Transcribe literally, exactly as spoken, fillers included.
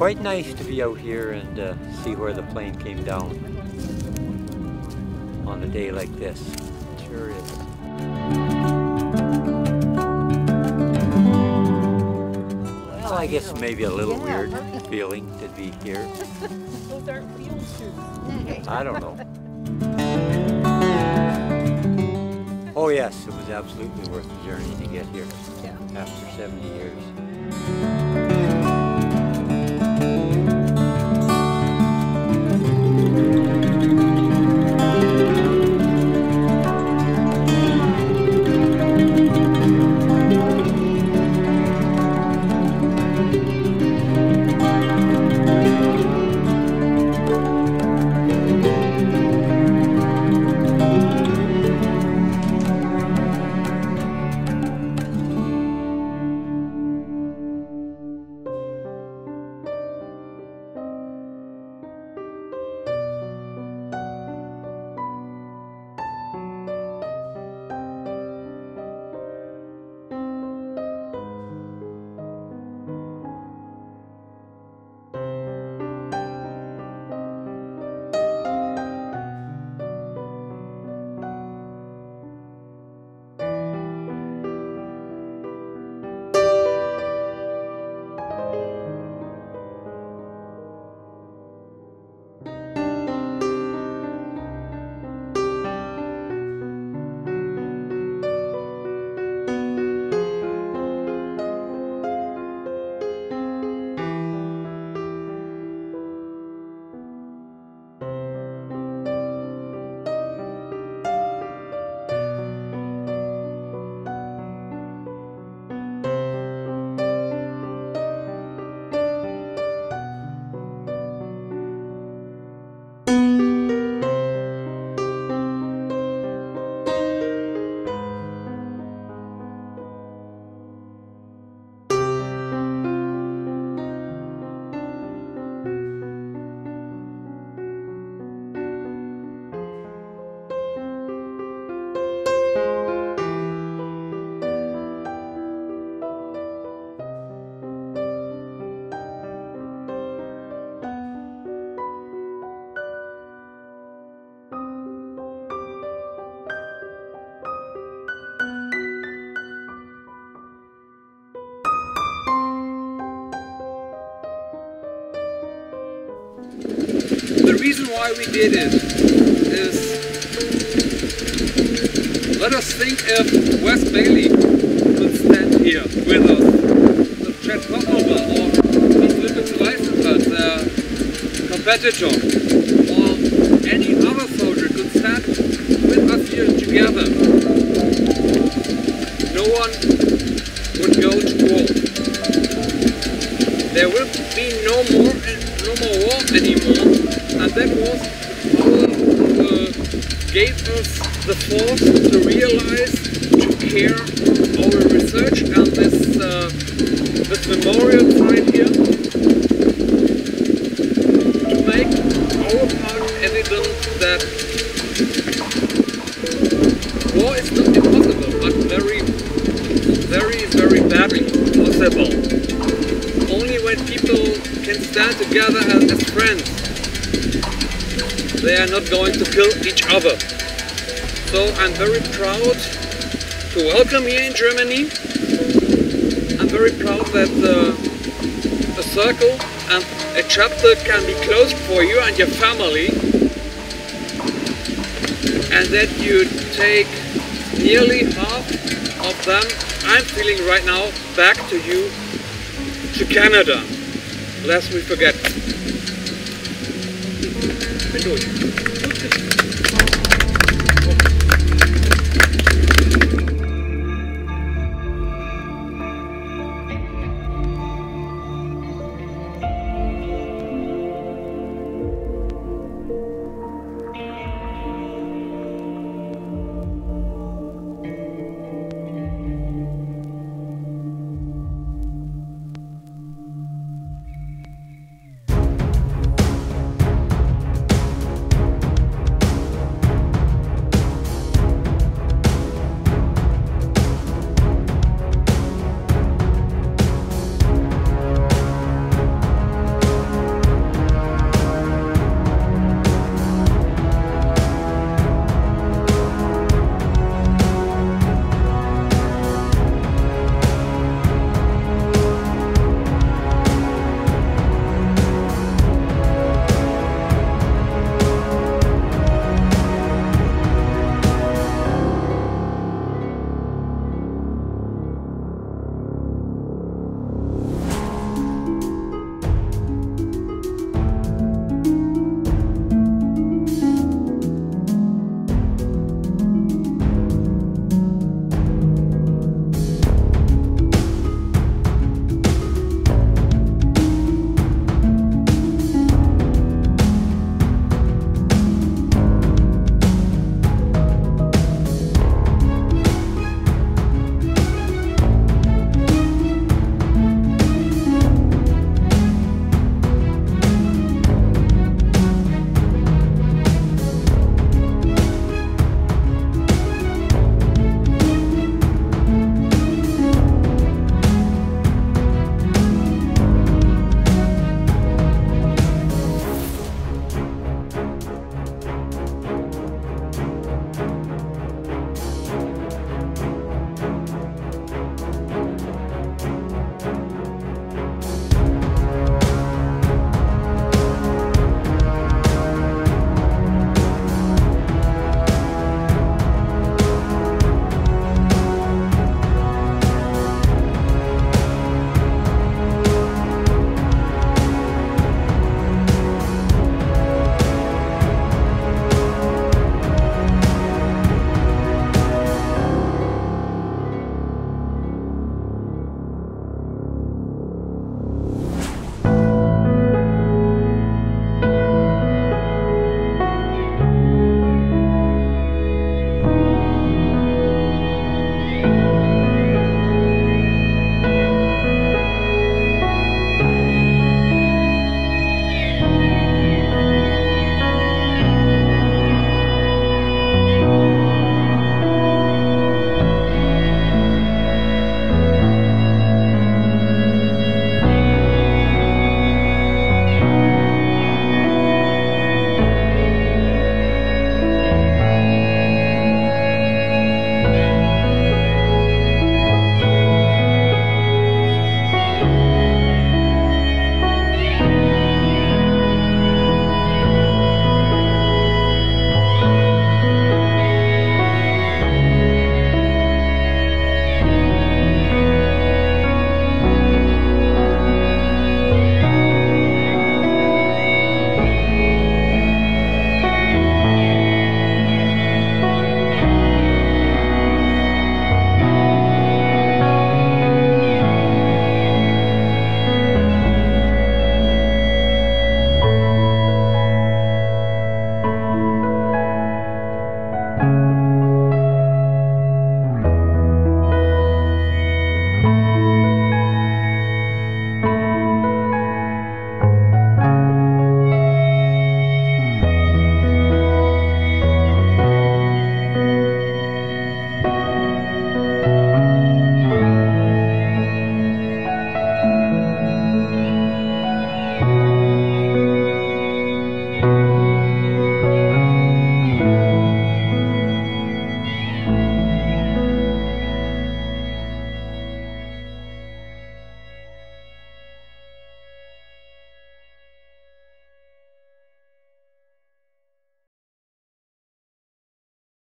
quite nice to be out here and uh, see where the plane came down on a day like this. It sure is. Well, I guess maybe a little weird feeling to be here. Those aren't field shoes. I don't know. Oh yes, it was absolutely worth the journey to get here Yeah. after seventy years. The reason why we did it is, let us think if Wes Bailey could stand here with us, if Chet Popplewell or Lippe-Weissenfeld, their competitor, or any other soldier could stand with us here together. No one would go to war. There will be no more no more war anymore, and that was our, uh, gave us the force to realize, to care our research and this uh, this memorial site here, to make our part evident that war is not impossible, but very, very, very badly possible. Only when people can stand together as, as friends, they are not going to kill each other. So I'm very proud to welcome you in Germany. I'm very proud that uh, a circle and a chapter can be closed for you and your family, and that you take nearly half of them, I'm feeling right now, back to you, to Canada, lest we forget.